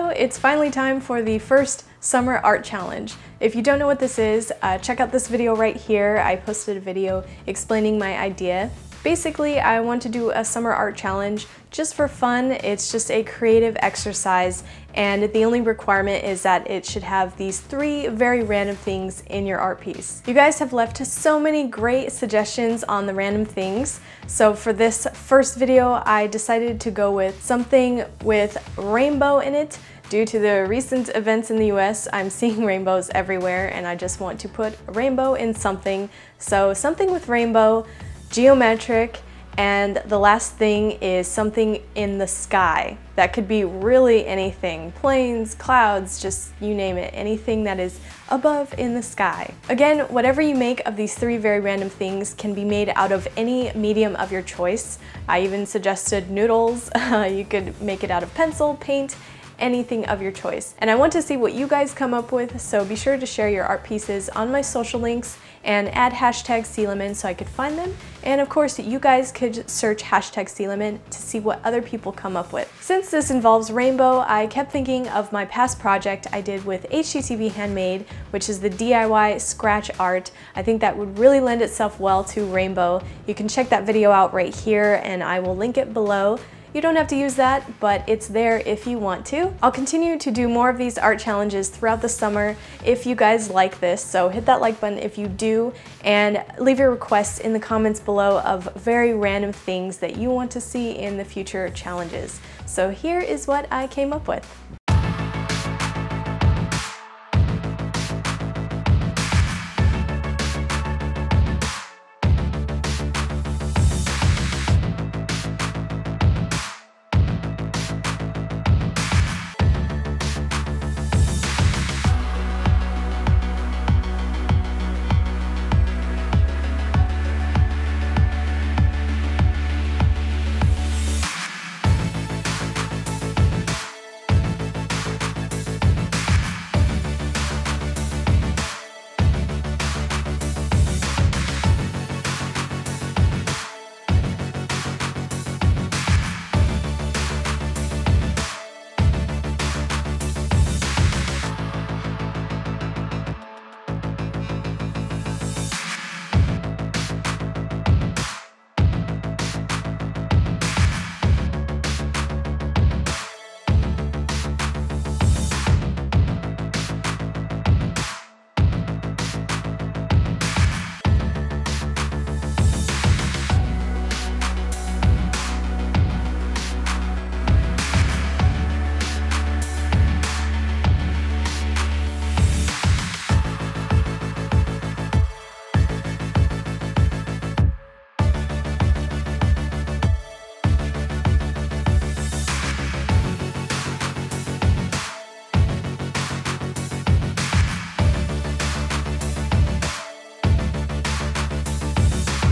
So it's finally time for the first summer art challenge. If you don't know what this is, check out this video right here. I posted a video explaining my idea. Basically, I want to do a summer art challenge just for fun. It's just a creative exercise, and the only requirement is that it should have these 3 very random things in your art piece. You guys have left so many great suggestions on the random things, so for this first video, I decided to go with something with rainbow in it. Due to the recent events in the US, I'm seeing rainbows everywhere, and I just want to put a rainbow in something. So something with rainbow, geometric, and the last thing is something in the sky. That could be really anything, planes, clouds, just you name it, anything that is above in the sky. Again, whatever you make of these 3 very random things can be made out of any medium of your choice. I even suggested noodles. You could make it out of pencil, paint, anything of your choice. And I want to see what you guys come up with, so be sure to share your art pieces on my social links and add hashtag Sealemon so I could find them. And of course, you guys could search hashtag Sealemon to see what other people come up with. Since this involves rainbow, I kept thinking of my past project I did with HGTV Handmade, which is the DIY scratch art. I think that would really lend itself well to rainbow. You can check that video out right here, and I will link it below. You don't have to use that, but it's there if you want to. I'll continue to do more of these art challenges throughout the summer if you guys like this, so hit that like button if you do, and leave your requests in the comments below of very random things that you want to see in the future challenges. So here is what I came up with.